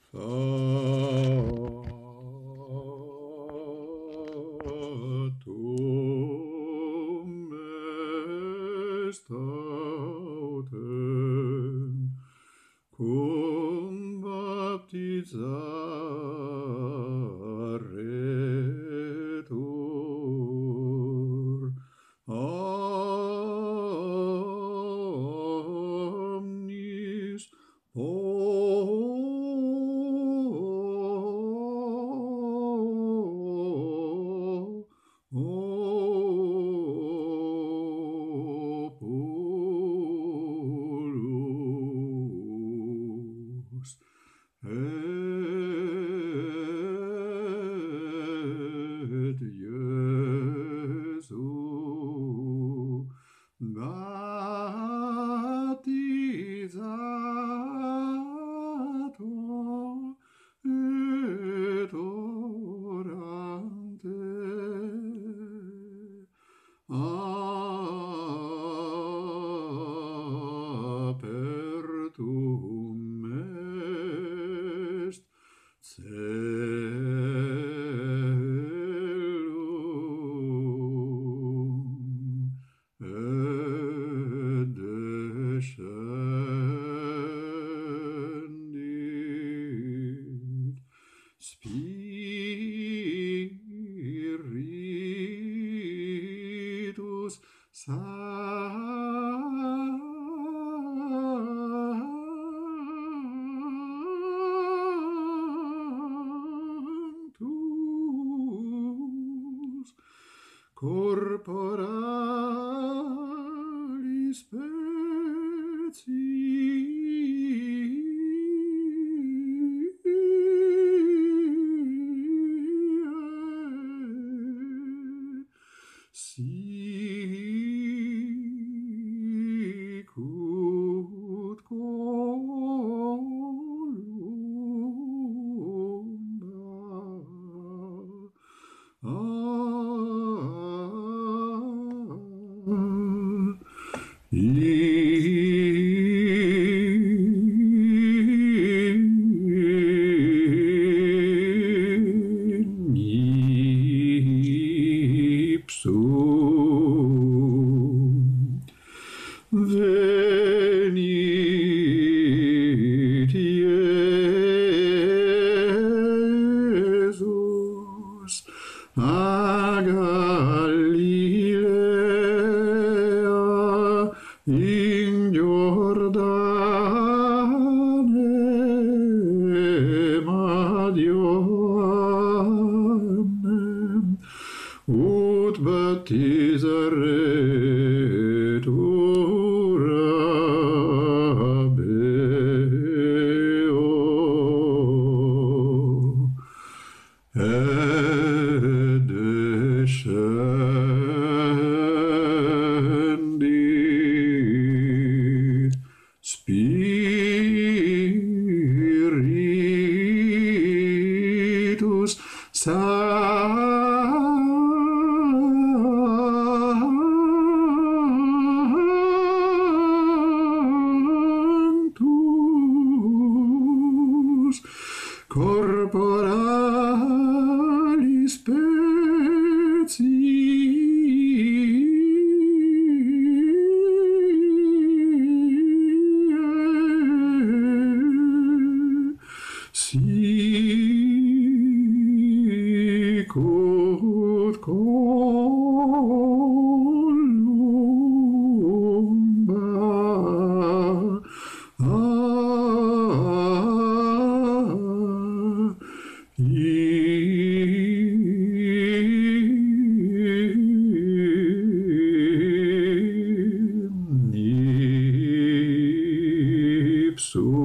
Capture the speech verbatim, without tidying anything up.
Fatum est autem cum baptizaretur omnis populus et Iesu baptizator et orante apertum est caelum et descendit Spiritus Sanctus corporali specie sic ut in ipsum venit Iesus a Galilea in Jordanem ad Ioannem ut baptizaretur habeo et descendit Spiritus Sanctus corporali specie sic ut columba in ipsum